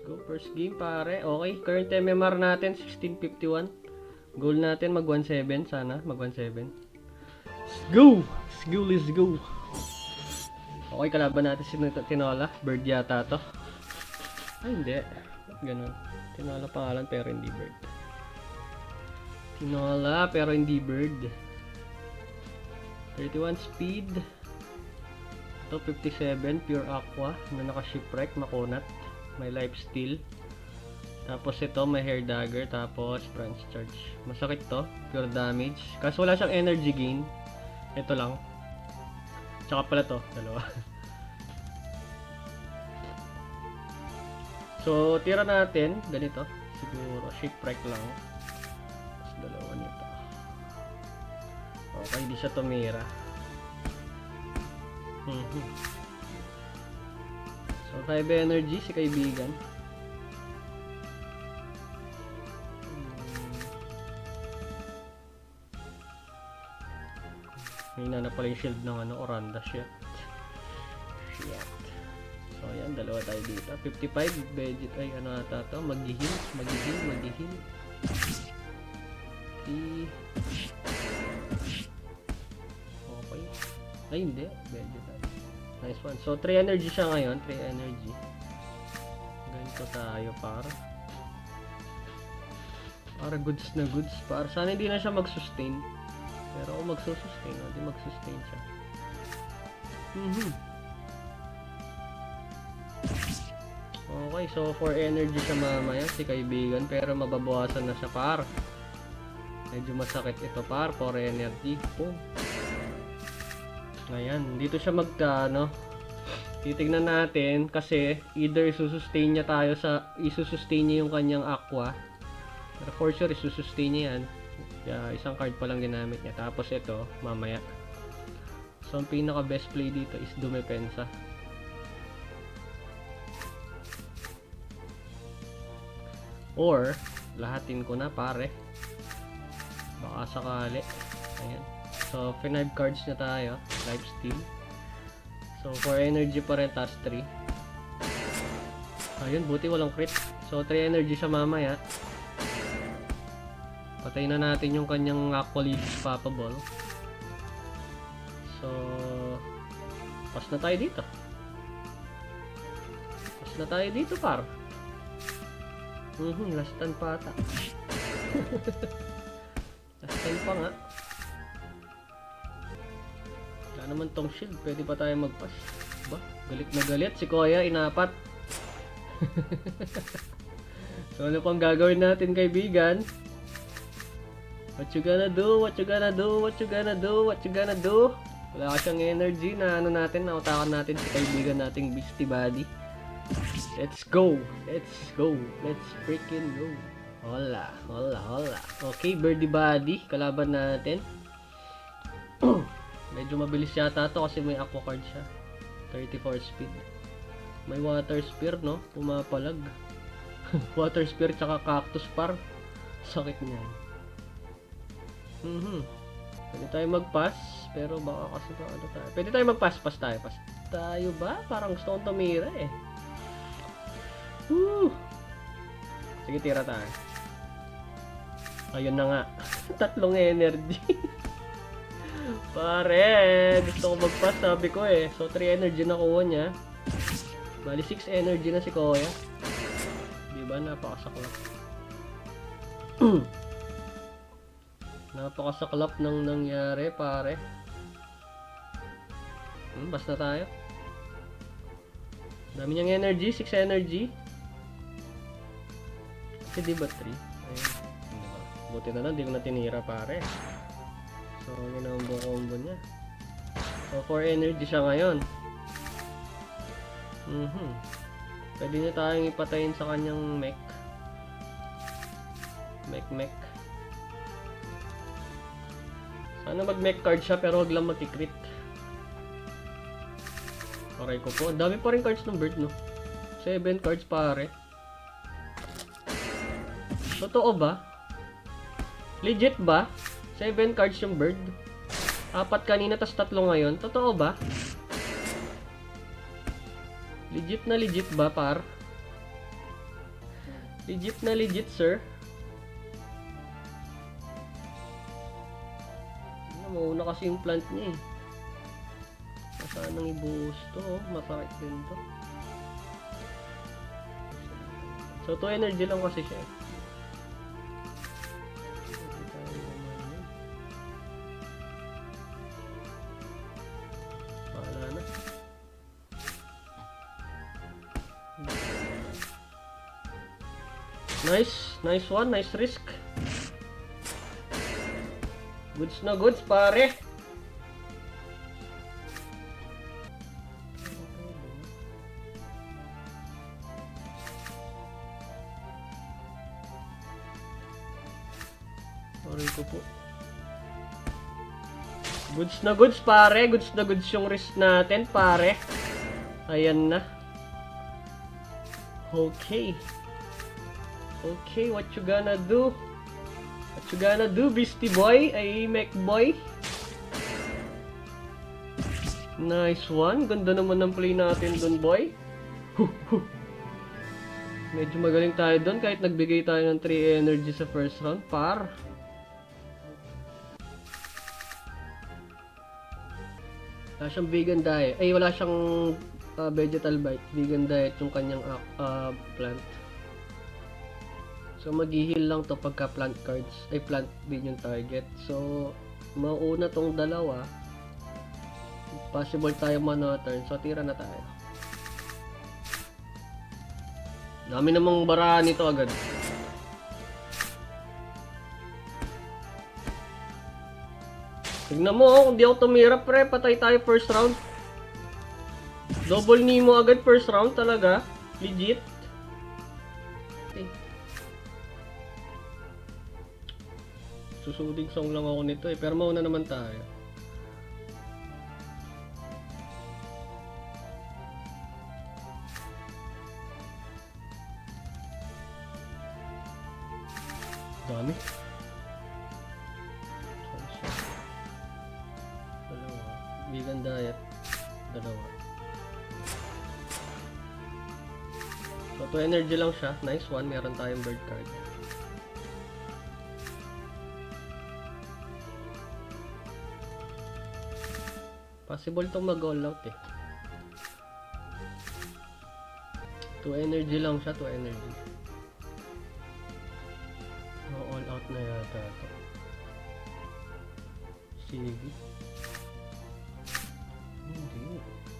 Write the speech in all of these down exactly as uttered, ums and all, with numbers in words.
go. First game pare. Okay. Current M M R natin sixteen fifty-one. Goal natin mag one seven sana. Mag one seven. Let's go. Let's go. Let's go. Okay. Kalaban natin si Tinola. Bird yata to. Ay hindi. Ganun. Tinola pangalan pero hindi bird. Tinola pero hindi bird. thirty-one speed. Ito fifty-seven pure aqua na naka shipwreck, makunat, may life steal. Tapos ito may hair dagger, tapos branch charge. Masakit to, pure damage. Kaso wala siyang energy gain. Ito lang. Tsaka pala to, dalawa. So tira natin ganito, siguro shipwreck lang. Tapos dalawa nito. Okay, hindi siya tumira. Mm-hmm. So five energy si kaibigan. May na na pala yung shield ng ano, Oranda. Shit. Shit. So ayan, dalawa tayo dito. fifty-five, Vegeta, ay ano ata to, mag-heal, mag-heal, mag-heal. Okay. Ay hindi, Vegeta. Nice one. So three energy siya ngayon, three energy. Ganito tayo para. Para goods na goods. Para sana hindi na siya mag-sustain. Pero kung magsusustain, hindi mag-sustain siya. Mhm. Okay, so four energy siya mamaya si kaibigan, pero mababawasan na siya par. Medyo masakit ito par, four energy. Boom. Ayan, dito siya magkano. Titignan natin kasi either isusustain niya tayo sa isusustain niya yung kanyang aqua. Pero for sure isusustain niya yan. Kaya isang card pa lang ginamit niya. Tapos ito, mamaya. So ang pinaka best play dito is Dumepensa. Or lahatin ko na pare. Baka sakali. Ayan. So, five cards na tayo. Life steal. So, four energy pa rin. Task three. Ayun, buti walang crit. So, three energy siya mamaya. Patayin na natin yung kanyang Aqua Leaf Papa Ball. So, pass na tayo dito. Pass na tayo dito, par. Mhm, last turn pa ata. Last turn pa nga. Wala naman tong shield, pwede pa tayo mag-pass. Ba? Galit na galit si Kuya, inapat. So ano pang gagawin natin kaibigan? What you gonna do? What you gonna do? What you gonna do? What you gonna do? Wala ka siyang energy na ano natin, nautakan natin si kaibigan nating Beastie Body. Let's go! Let's go! Let's freaking go! Hola! Hola! Hola! Okay, Birdie Body, kalaban natin. Medyo mabilis yata to kasi may aqua card siya. thirty-four speed. May water spear, no? Pumapalag. Water spear tsaka cactus par. Sakit niyan. Mhm. Pwede tayo mag-pass, pero baka kasi ba ano tayo. Pwede tayo mag-pass, pass tayo, pass. Tayo ba? Parang gusto kong tumira eh. Woo! Sige, tira tayo. Ayun na nga. Tatlong energy. Pare, gusto ko mag-pass, sabi ko eh. So, three energy na kuha niya. Bali, six energy na si Kuya. Diba? Napakasaklap. Napakasaklap nang nangyari, pare. Hmm, basta tayo. Dami niyang energy, six energy. Kasi diba three? Ayun. Buti na lang, di ko na tinira, pare. So, yun ang buong combo niya. So, four energy siya ngayon. Mhm. Pwede niya tayong ipatayin sa kanyang mech. Mech, mech. Sana mag-mech card siya, pero wag lang mag-crit. Okay ko po. Ang dami pa rin cards ng bird, no? seven cards, pare. Totoo ba? Legit ba? seven cards yung bird. Apat kanina, tas tatlo ngayon. Totoo ba? Legit na legit ba, par? Legit na legit, sir. Mauna kasi yung plant niya eh. Saan nang ibuhos to? Oh? Masakit din to. So, two energy lang kasi siya eh. Bahala na. Nice. Nice one. Nice risk. Goods na goods, pare. Sorry ko po. Goods na goods, pare. Goods na goods yung risk natin, pare. Ayan na. Okay. Okay, what you gonna do? What you gonna do, Beastie Boy? Ay, Mech Boy. Nice one. Ganda naman ng play natin dun, boy. Medyo magaling tayo dun kahit nagbigay tayo ng three energy sa first round, par. Wala siyang vegan diet. Ay, wala siyang uh, vegetal bite. Vegan diet yung kanyang uh, uh, plant. So, mag-heal lang to pagka plant cards. Ay, plant din yung target. So, mauna tong dalawa. Possible tayo mano-turn. So, tira na tayo. Dami namang barahan nito agad. Tignan mo, kung di ako tumira, pre, patay tayo first round. Double Nemo agad first round talaga. Legit. Okay. Susuding song lang ako nito eh. Pero mauna naman tayo. Dami. Dalawa. Vegan diet. Dalawa. So, two energy lang siya. Nice one. Meron tayong bird card. Possible itong mag-all out eh. two energy lang siya. two energy. Oh, all out na yata ito. Sige. Hindi.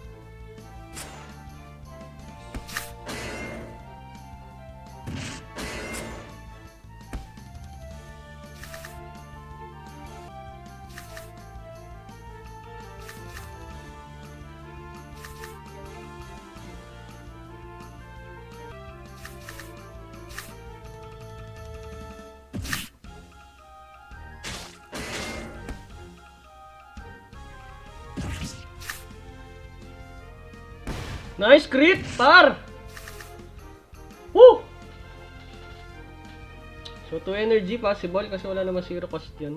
Nice crit, par! Woo! So, two energy possible kasi wala naman zero cost yun.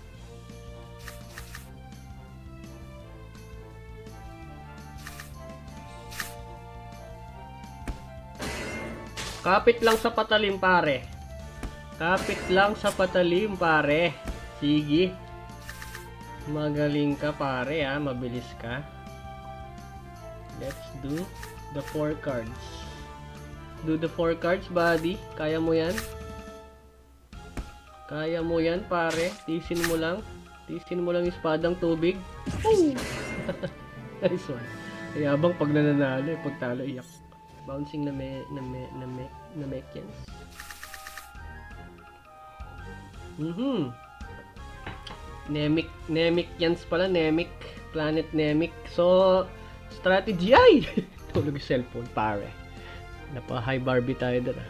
Kapit lang sa patalim, pare. Kapit lang sa patalim, pare. Sige. Magaling ka, pare, ha. Mabilis ka. Let's do the four cards. Do the four cards, buddy. Kaya mo yan? Kaya mo yan, pare. Tisin mo lang. Tisin mo lang yung espadang tubig. Woo! Nice one. Ayabang pag nananalo, eh. Pag talo, iyak. Bouncing na me, na me, na me, na Mechians. Mhm. Nemic, Nemicyans pala, Nemic. Planet Nemic. So, strategy ay! Tulog yung cellphone, pare. Napa-high Barbie tayo doon.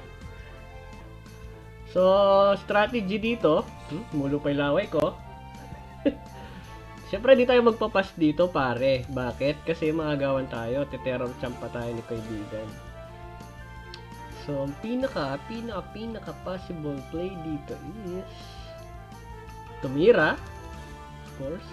So, strategy dito. Hmm, mulo pa yung laway ko. Siyempre, di tayo magpapas dito, pare. Bakit? Kasi maagawan tayo. Te-terror champ pa tayo ni kaibigan. So, ang pinaka, pinaka, pinaka possible play dito is tumira. Of course.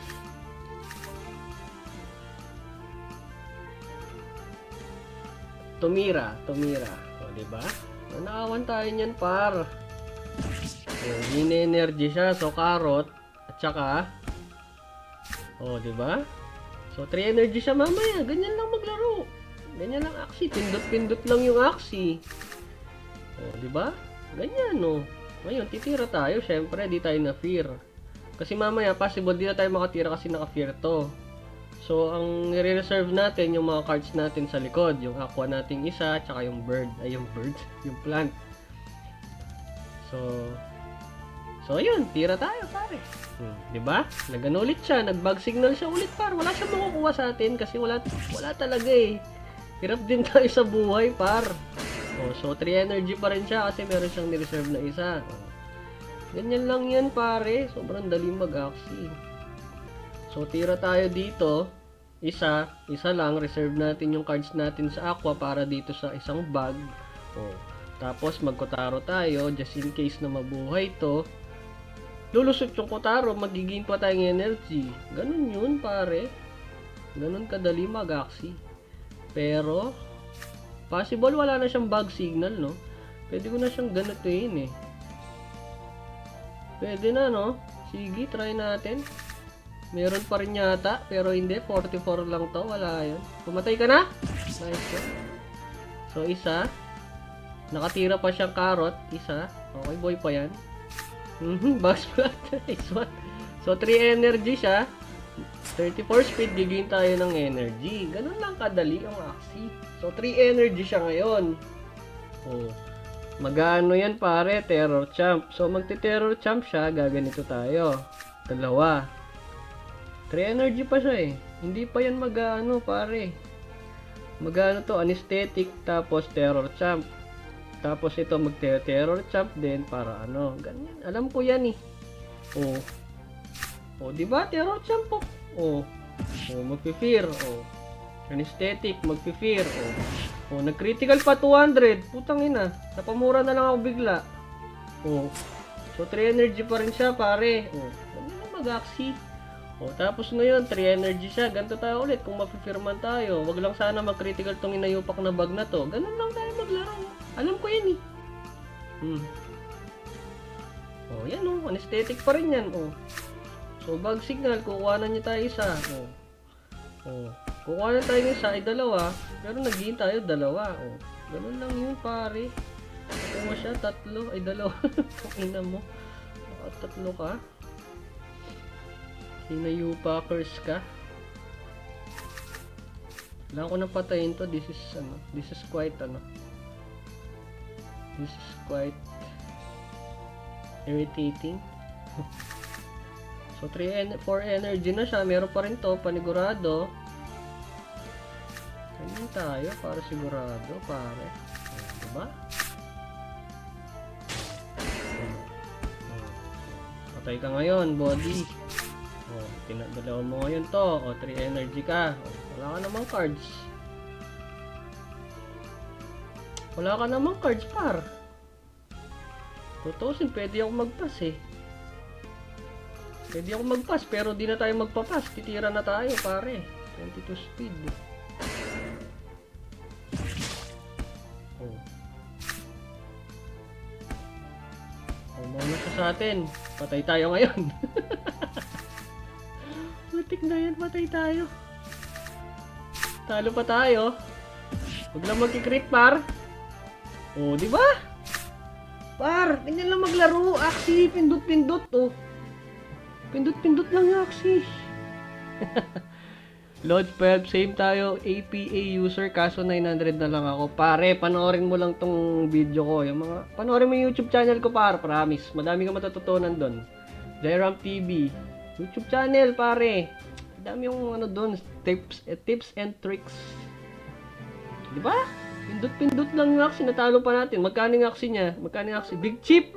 Tumira, tumira. O, diba? Nakawan tayo niyan, par. Oh, Gina energy siya. So, carrot. At saka, oh, di ba? So, three energy siya mamaya. Ganyan lang maglaro. Ganyan lang Axie. Pindot-pindot lang yung Axie. Oh, di ba? Ganyan, no. Ngayon, titira tayo. Syempre, di tayo na fear. Kasi mamaya, possible di na tayo makatira kasi naka-fear to. So, ang i-reserve natin, yung mga cards natin sa likod. Yung aqua nating isa, tsaka yung bird. Ay, yung bird. Yung plant. So, so, yun. Tira tayo, pare. Hmm, di ba? Nagano ulit siya. Nag-bug signal siya ulit, par. Wala siyang makukuha sa atin kasi wala, wala talaga eh. Hirap din tayo sa buhay, par. Oh, so, three energy pa rin siya kasi meron siyang nireserve na isa. Oh. Ganyan lang yan, pare. Sobrang daling mag-Axie. So, tira tayo dito. Isa. Isa lang. Reserve natin yung cards natin sa aqua para dito sa isang bag. Oh. Tapos, mag-Kotaro tayo. Just in case na mabuhay to. Lulusot yung Kotaro. Magiging pa tayong energy. Ganun yun, pare. Ganun kadali mag-Axie. Pero, possible wala na siyang bug signal, no? Pwede ko na siyang ganituin, eh. Pwede na, no? Sige, try natin. Meron pa rin yata, pero hindi. forty-four lang to. Wala yun. Pumatay ka na? Nice yun. So, isa. Nakatira pa siyang carrot. Isa. Okay, boy pa yan. Mhm, box flat. Nice one. So, three energy siya. thirty-four speed, gigin tayo ng energy. Ganun lang kadali ang Axie. So, three energy siya ngayon. Oh. Magano yan, pare? Terror Champ. So, magti-Terror Champ siya. Gaganito tayo. Dalawa. three energy pa siya eh. Hindi pa yan magano, pare. Magano to? Anesthetic. Tapos, Terror Champ. Tapos, ito mag-Terror Champ din para ano. Ganyan. Alam ko yan eh. Oh. Oh, di ba? Terror Champ po. Oh. Oh, magpi-fear. Oh. Anesthetic, magpi-fear. Oh. Oh, nag-critical pa two hundred. Putang ina. Napamura na lang ako bigla. Oh. So, three energy pa rin siya, pare. Oh. Ano na mag-Axie? Oh, tapos ngayon, three energy siya. Ganito tayo ulit kung mapifirman tayo. Wag lang sana mag-critical tong inayupak na bag na to. Ganun lang tayo maglaro. Alam ko yan eh. Hmm. Oh, yan oh. Anesthetic pa rin yan. Oh. So, bug signal, kukuha na niya tayo isa. Oh. Oh. Kukuha na tayo ng isa, ay dalawa. Pero naghihin tayo dalawa. Oh. Ganun lang yun, pare. Kukuha siya, tatlo. Ay, dalawa. Ina mo. Tatlo ka. Hinayupakers ka. Kailangan ko nang patayin to. This is, ano, this is quite, ano. This is quite irritating. So, three and four energy na siya. Meron pa rin to, panigurado. Ganyan tayo, para sigurado, pare. Diba? Patay ka ngayon, body. O, tinadalaw mo ngayon to. O, three energy ka. O, wala ka namang cards. Wala ka namang cards, par. Tutusin, pwede ako mag-pass eh. Pwede ako mag-pass, pero di na tayo magpa-pass. Titira na tayo, pare. twenty-two speed. Oh. Oh, mauna siya sa atin. Patay tayo ngayon. Putik na yan, patay tayo. Talo pa tayo. Huwag lang magkikrit, par. Oh, di ba? Par, ganyan lang maglaro. Axie, pindot-pindot, oh. Pindot-pindot lang yung Axie. Lodge twelve, same tayo. A P A user, kaso nine hundred na lang ako. Pare, panoorin mo lang tong video ko. Yung mga, panoorin mo yung YouTube channel ko, par. Promise. Madami ka matututunan doon. Jairam T V. YouTube channel, pare. Madami yung ano doon. Tips, eh, tips and tricks. Diba? Pindot-pindot lang yung Axie. Natalo pa natin. Magkano yung Axie niya? Magkano yung Axie? Big chip!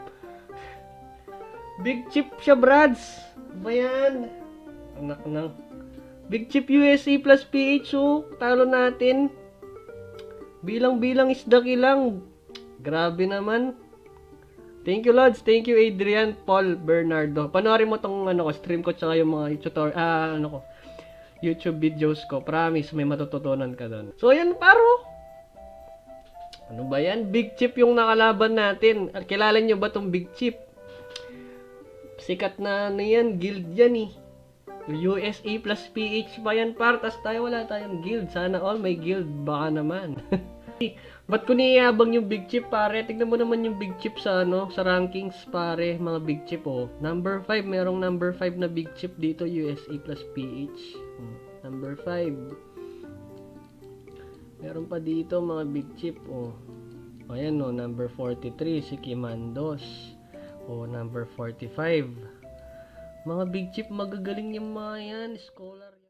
Big chip siya, brads! Ba yan? Anak ng Big chip U S A plus P H, oh. Talo natin. Bilang-bilang isda kilang. Grabe naman. Thank you, Lods. Thank you, Adrian, Paul, Bernardo. Panoorin mo tong ano ko, stream ko tsaka yung mga tutorial, ah, ano ko, YouTube videos ko. Promise, may matututunan ka doon. So, yan, paro. Ano ba yan? Big Chip yung nakalaban natin. At kilala nyo ba tong Big Chip? Sikat na ano yan, guild yan eh. U S A plus P H pa yan par. Tas tayo wala tayong guild. Sana all may guild. Baka naman. Ba't ko niyayabang yung Big Chip pare? Tignan mo naman yung Big Chip sa ano, sa rankings pare. Mga Big Chip oh. Number five. Merong number five na Big Chip dito. U S A plus P H. Number five. Meron pa dito mga Big Chip oh. Ayan oh, number forty-three si Kimandos. Oh, number forty-five. Mga Big Chip magagaling yung mga yan, scholar.